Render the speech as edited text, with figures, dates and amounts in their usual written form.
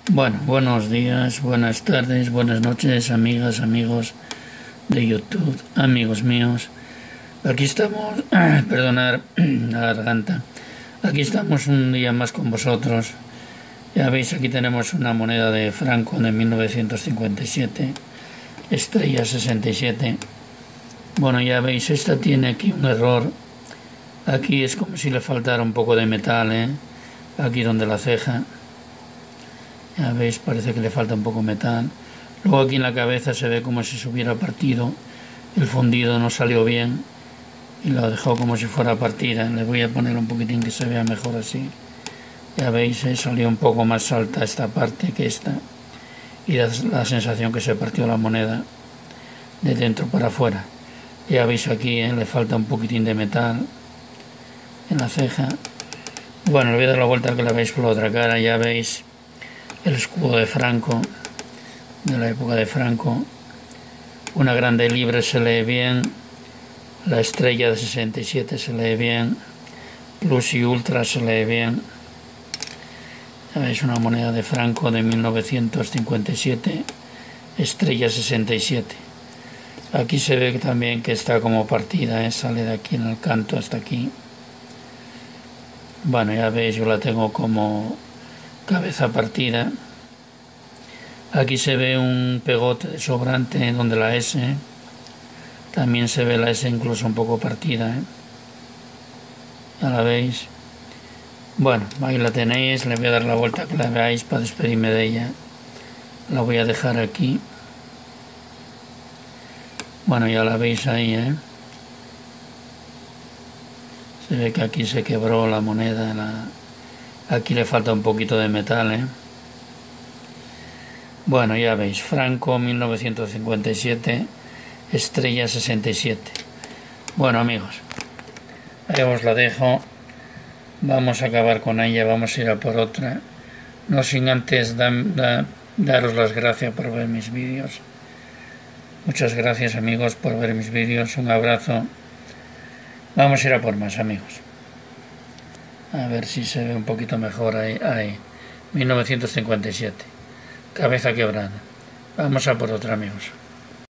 Bueno, buenos días, buenas tardes, buenas noches, amigas, amigos de YouTube, amigos míos. Aquí estamos, perdonar la garganta. Aquí estamos un día más con vosotros. Ya veis, aquí tenemos una moneda de Franco de 1957, estrella 67. Bueno, ya veis, esta tiene aquí un error. Aquí es como si le faltara un poco de metal, ¿eh? Aquí donde la ceja. Ya veis, parece que le falta un poco de metal. Luego aquí en la cabeza se ve como si se hubiera partido. El fundido no salió bien y lo dejó como si fuera partida. Le voy a poner un poquitín que se vea mejor así. Ya veis, salió un poco más alta esta parte que esta. Y da la sensación que se partió la moneda de dentro para afuera. Ya veis aquí, le falta un poquitín de metal en la ceja. Bueno, le voy a dar la vuelta que la veis por la otra cara. Ya veis el escudo de Franco, de la época de Franco. Una grande libre se lee bien, la estrella de 67 se lee bien, Plus y Ultra se lee bien. Ya veis, una moneda de Franco de 1957, estrella 67. Aquí se ve también que está como partida, sale de aquí en el canto hasta aquí. Bueno, ya veis, yo la tengo como cabeza partida. Aquí se ve un pegote de sobrante donde la S. También se ve la S incluso un poco partida. Ya la veis. Bueno, ahí la tenéis. Le voy a dar la vuelta que la veáis para despedirme de ella. La voy a dejar aquí. Bueno, ya la veis ahí, Se ve que aquí se quebró la moneda. Aquí le falta un poquito de metal, Bueno, ya veis, Franco 1957, estrella 67. Bueno, amigos, ahí os la dejo. Vamos a acabar con ella, vamos a ir a por otra. No sin antes daros las gracias por ver mis vídeos. Muchas gracias, amigos, por ver mis vídeos. Un abrazo. Vamos a ir a por más, amigos. A ver si se ve un poquito mejor ahí. 1957. Cabeza quebrada. Vamos a por otra, amigos.